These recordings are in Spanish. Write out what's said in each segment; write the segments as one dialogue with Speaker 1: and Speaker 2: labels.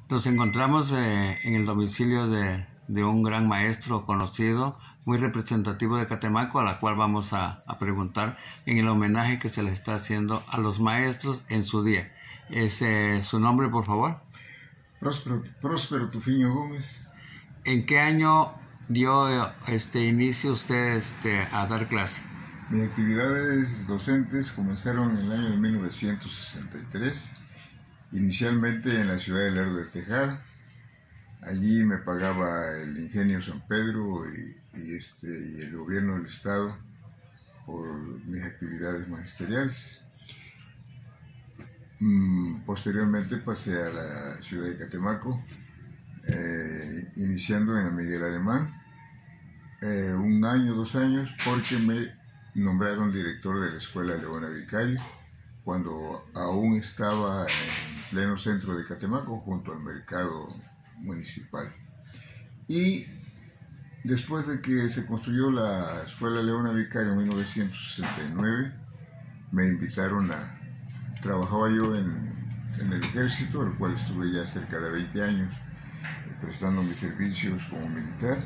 Speaker 1: Nos encontramos en el domicilio de un gran maestro conocido, muy representativo de Catemaco, a la cual vamos a preguntar en el homenaje que se le está haciendo a los maestros en su día. ¿Su nombre, por favor?
Speaker 2: Próspero Tufiño Gómez.
Speaker 1: ¿En qué año dio inicio usted a dar clase?
Speaker 2: Mis actividades docentes comenzaron en el año de 1963, inicialmente en la ciudad de Lerdo del Tejada. Allí me pagaba el Ingenio San Pedro y el gobierno del estado por mis actividades magisteriales. Posteriormente pasé a la ciudad de Catemaco, iniciando en la Miguel Alemán, 1 año, 2 años, porque me nombraron director de la Escuela Leona Vicario, cuando aún estaba en pleno centro de Catemaco, junto al mercado municipal. Y después de que se construyó la Escuela Leona Vicario en 1969, me invitaron trabajaba yo en el ejército, al cual estuve ya cerca de 20 años, prestando mis servicios como militar.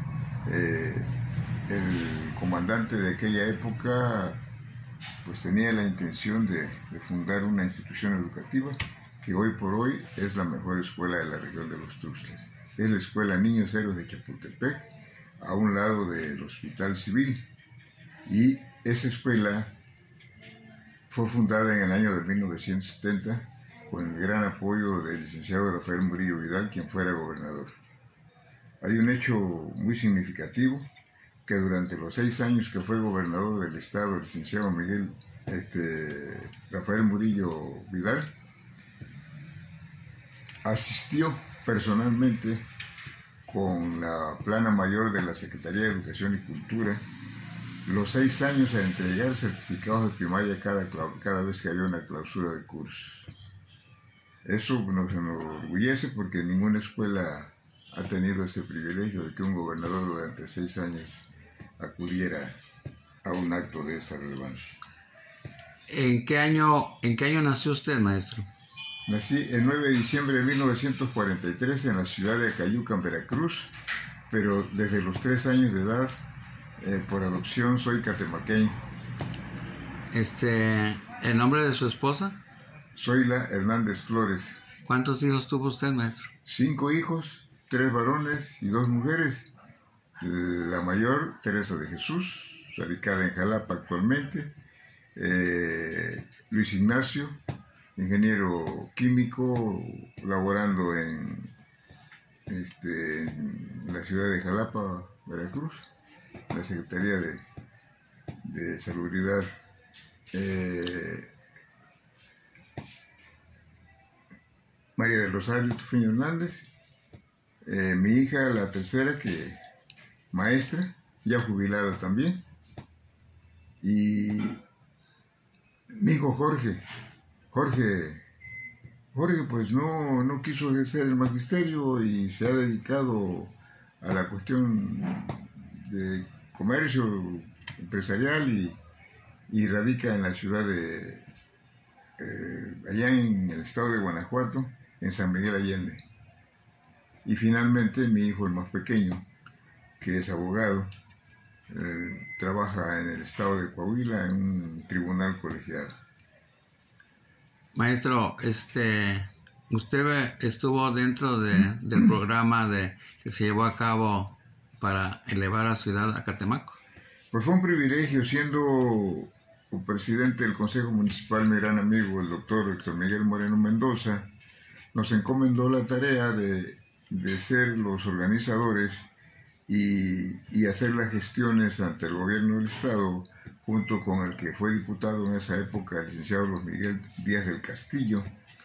Speaker 2: El comandante de aquella época pues tenía la intención de fundar una institución educativa que hoy por hoy es la mejor escuela de la región de los Tuxtlas. Es la Escuela Niños Héroes de Chapultepec, a un lado del Hospital Civil. Y esa escuela fue fundada en el año de 1970 con el gran apoyo del licenciado Rafael Murillo Vidal, quien fuera gobernador. Hay un hecho muy significativo, que durante los 6 años que fue gobernador del estado, el licenciado Rafael Murillo Vidal, asistió personalmente con la plana mayor de la Secretaría de Educación y Cultura los 6 años a entregar certificados de primaria cada vez que había una clausura de cursos. Eso nos enorgullece porque ninguna escuela ha tenido ese privilegio de que un gobernador durante 6 años acudiera a un acto de esa relevancia.
Speaker 1: ¿En qué año nació usted, maestro?
Speaker 2: Nací el 9 de diciembre de 1943 en la ciudad de Acayucan, Veracruz, pero desde los 3 años de edad, por adopción, soy catemaqueño.
Speaker 1: ¿El nombre de su esposa?
Speaker 2: Zoila Hernández Flores.
Speaker 1: ¿Cuántos hijos tuvo usted, maestro?
Speaker 2: 5 hijos, 3 varones y 2 mujeres. La mayor, Teresa de Jesús, radicada en Jalapa actualmente. Luis Ignacio, ingeniero químico, laborando en la ciudad de Jalapa, Veracruz, en la Secretaría de Salubridad. María del Rosario Tufiño Hernández, mi hija, la tercera, que maestra, ya jubilada también, y mi hijo Jorge pues no quiso ejercer el magisterio y se ha dedicado a la cuestión de comercio empresarial y radica en la ciudad allá en el estado de Guanajuato, en San Miguel Allende. Y finalmente mi hijo, el más pequeño, que es abogado, trabaja en el estado de Coahuila en un tribunal colegiado.
Speaker 1: Maestro, usted estuvo dentro del programa que se llevó a cabo para elevar a Ciudad a Catemaco.
Speaker 2: Pues fue un privilegio, siendo presidente del Consejo Municipal, mi gran amigo, el doctor Héctor Miguel Moreno Mendoza, nos encomendó la tarea de ser los organizadores y hacer las gestiones ante el gobierno del estado, junto con el que fue diputado en esa época, el licenciado Luis Miguel Díaz del Castillo,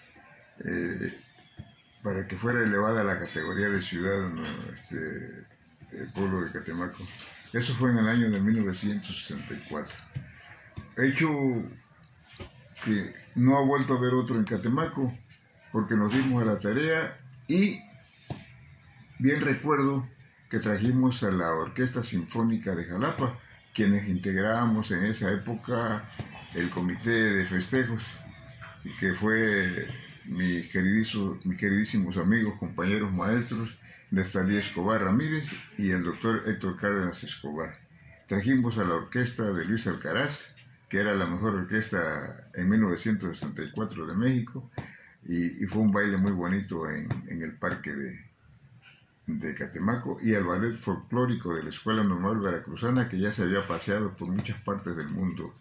Speaker 2: para que fuera elevada a la categoría de ciudad el pueblo de Catemaco. Eso fue en el año de 1964. Hecho que no ha vuelto a haber otro en Catemaco, porque nos dimos a la tarea y bien recuerdo que trajimos a la Orquesta Sinfónica de Jalapa, quienes integrábamos en esa época el comité de festejos, que fue mis queridísimos amigos, compañeros maestros, Neftalí Escobar Ramírez y el doctor Héctor Cárdenas Escobar. Trajimos a la orquesta de Luis Alcaraz, que era la mejor orquesta en 1964 de México, y fue un baile muy bonito en el parque de Catemaco, y al ballet folclórico de la Escuela Normal Veracruzana, que ya se había paseado por muchas partes del mundo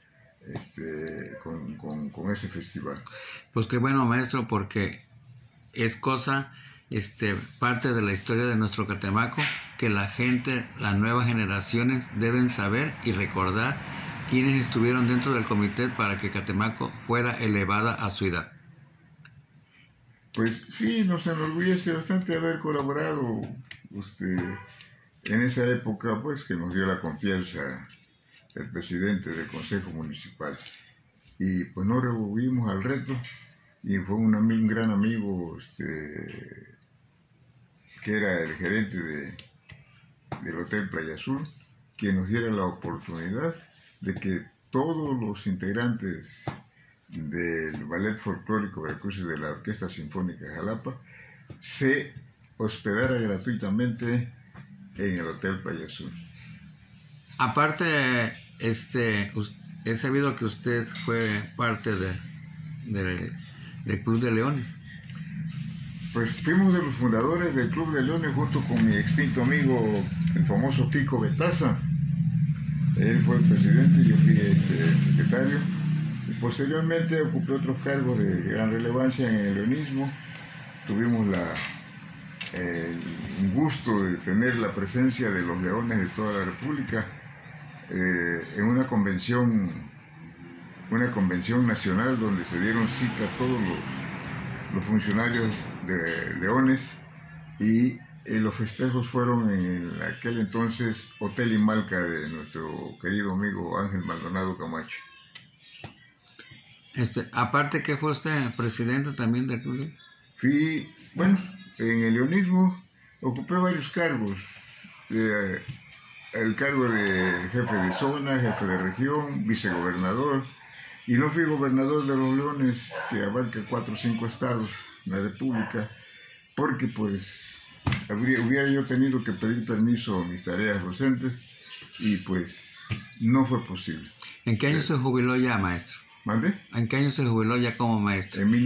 Speaker 2: con ese festival.
Speaker 1: Pues qué bueno, maestro, porque es cosa, parte de la historia de nuestro Catemaco, que la gente, las nuevas generaciones deben saber y recordar quienes estuvieron dentro del comité para que Catemaco fuera elevada a su edad.
Speaker 2: Pues sí, nos enorgullece bastante haber colaborado en esa época, pues que nos dio la confianza el presidente del Consejo Municipal. Y pues nos revolvimos al reto, y fue un gran amigo que era el gerente del Hotel Playa Azul, quien nos diera la oportunidad de que todos los integrantes del Ballet Folclórico Veracruz y de la Orquesta Sinfónica de Jalapa se hospedara gratuitamente en el Hotel Playa Azul.
Speaker 1: Aparte, he sabido que usted fue parte del Club de Leones.
Speaker 2: Pues fuimos de los fundadores del Club de Leones junto con mi extinto amigo, el famoso Kiko Betaza. Él fue el presidente y yo fui el secretario. Y posteriormente ocupé otros cargos de gran relevancia en el leonismo. Tuvimos el gusto de tener la presencia de los leones de toda la República en una convención nacional donde se dieron cita a todos los funcionarios de leones, y los festejos fueron en aquel entonces Hotel Imalca de nuestro querido amigo Ángel Maldonado Camacho.
Speaker 1: Aparte que fue usted presidente también del club.
Speaker 2: Fui, bueno, en el leonismo ocupé varios cargos. El cargo de jefe de zona, jefe de región, vicegobernador, y no fui gobernador de los Leones, que abarca 4 o 5 estados en la República, porque pues hubiera yo tenido que pedir permiso a mis tareas docentes, y pues no fue posible.
Speaker 1: ¿En qué año se jubiló ya, maestro?
Speaker 2: ¿Mande?
Speaker 1: ¿En qué año se jubiló ya como maestro?
Speaker 2: En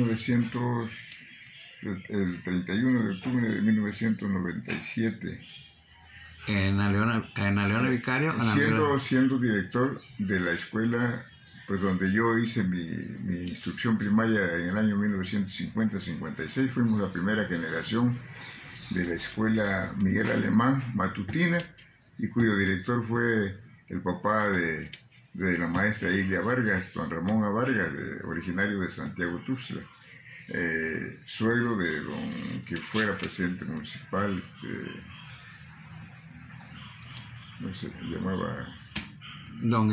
Speaker 2: el 31 de octubre de 1997.
Speaker 1: ¿En la Leona Vicario?
Speaker 2: Siendo director de la escuela, pues donde yo hice mi instrucción primaria en el año 1950-56, fuimos la primera generación de la escuela Miguel Alemán matutina, y cuyo director fue el papá de la maestra Ilia Vargas, don Ramón A. Vargas, originario de Santiago Tuxtla, suegro de don que fuera presidente municipal, no sé, llamaba
Speaker 1: don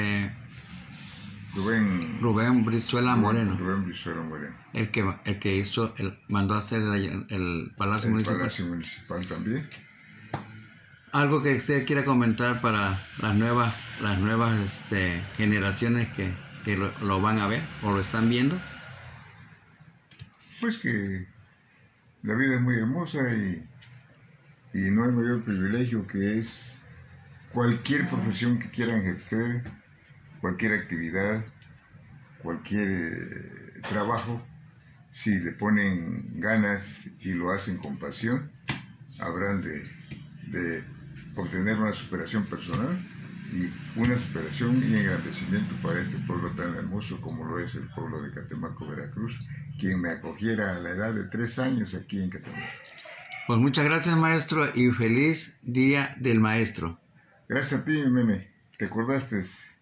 Speaker 1: Rubén Brizuela Moreno.
Speaker 2: Rubén Brizuela Moreno.
Speaker 1: El que mandó a hacer el Palacio Municipal.
Speaker 2: El Palacio Municipal también.
Speaker 1: Algo que usted quiera comentar para las nuevas generaciones que lo van a ver o lo están viendo.
Speaker 2: Pues que la vida es muy hermosa y no hay mayor privilegio que es cualquier profesión que quieran ejercer, cualquier actividad, cualquier trabajo, si le ponen ganas y lo hacen con pasión, habrán de obtener una superación personal y una superación y engrandecimiento para este pueblo tan hermoso como lo es el pueblo de Catemaco, Veracruz, quien me acogiera a la edad de 3 años aquí en Catemaco.
Speaker 1: Pues muchas gracias, maestro, y feliz Día del Maestro.
Speaker 2: Gracias a ti, Meme, te acordaste.